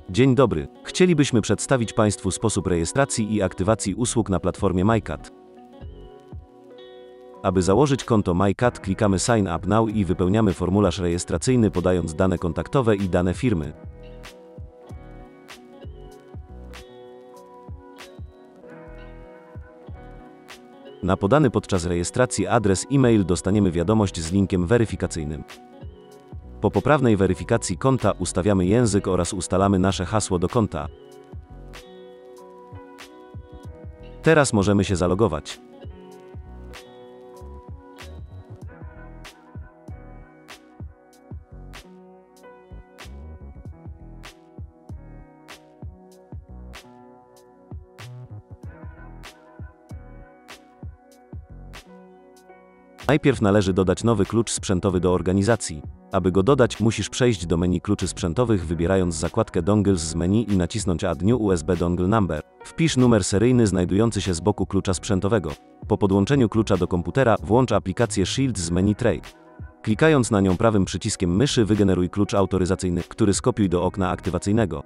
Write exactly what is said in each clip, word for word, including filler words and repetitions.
Dzień dobry. Chcielibyśmy przedstawić Państwu sposób rejestracji i aktywacji usług na platformie MyCat. Aby założyć konto MyCat, klikamy Sign Up Now i wypełniamy formularz rejestracyjny, podając dane kontaktowe i dane firmy. Na podany podczas rejestracji adres e-mail dostaniemy wiadomość z linkiem weryfikacyjnym. Po poprawnej weryfikacji konta ustawiamy język oraz ustalamy nasze hasło do konta. Teraz możemy się zalogować. Najpierw należy dodać nowy klucz sprzętowy do organizacji. Aby go dodać, musisz przejść do menu kluczy sprzętowych, wybierając zakładkę Dongles z menu i nacisnąć Add New U S B Dongle Number. Wpisz numer seryjny znajdujący się z boku klucza sprzętowego. Po podłączeniu klucza do komputera, włącz aplikację Shield z menu Tray. Klikając na nią prawym przyciskiem myszy, wygeneruj klucz autoryzacyjny, który skopiuj do okna aktywacyjnego.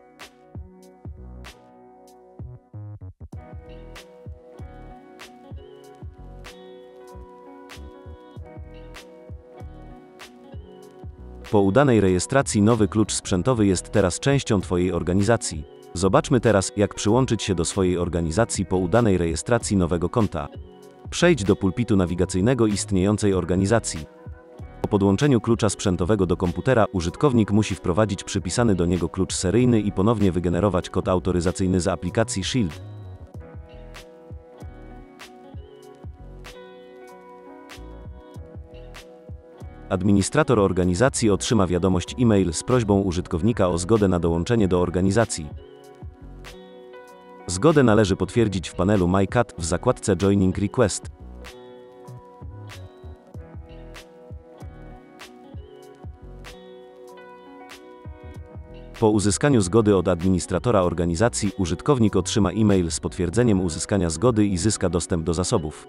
Po udanej rejestracji nowy klucz sprzętowy jest teraz częścią Twojej organizacji. Zobaczmy teraz, jak przyłączyć się do swojej organizacji po udanej rejestracji nowego konta. Przejdź do pulpitu nawigacyjnego istniejącej organizacji. Po podłączeniu klucza sprzętowego do komputera, użytkownik musi wprowadzić przypisany do niego klucz seryjny i ponownie wygenerować kod autoryzacyjny z aplikacji Shield. Administrator organizacji otrzyma wiadomość e-mail z prośbą użytkownika o zgodę na dołączenie do organizacji. Zgodę należy potwierdzić w panelu MyCat w zakładce Joining Request. Po uzyskaniu zgody od administratora organizacji, użytkownik otrzyma e-mail z potwierdzeniem uzyskania zgody i zyska dostęp do zasobów.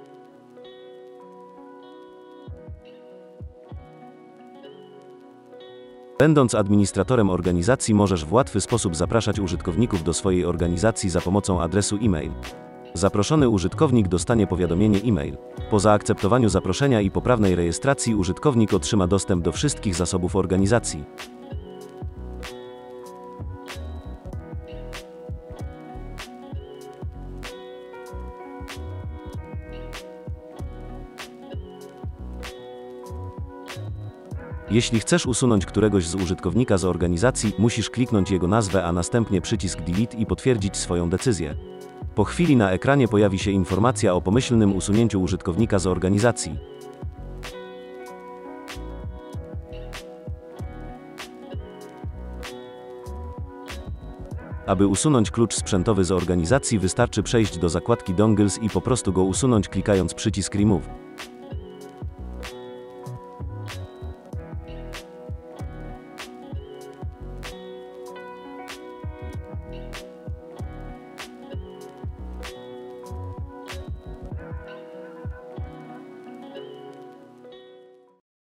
Będąc administratorem organizacji, możesz w łatwy sposób zapraszać użytkowników do swojej organizacji za pomocą adresu e-mail. Zaproszony użytkownik dostanie powiadomienie e-mail. Po zaakceptowaniu zaproszenia i poprawnej rejestracji użytkownik otrzyma dostęp do wszystkich zasobów organizacji. Jeśli chcesz usunąć któregoś z użytkownika z organizacji, musisz kliknąć jego nazwę, a następnie przycisk Delete i potwierdzić swoją decyzję. Po chwili na ekranie pojawi się informacja o pomyślnym usunięciu użytkownika z organizacji. Aby usunąć klucz sprzętowy z organizacji, wystarczy przejść do zakładki Dongles i po prostu go usunąć, klikając przycisk Remove.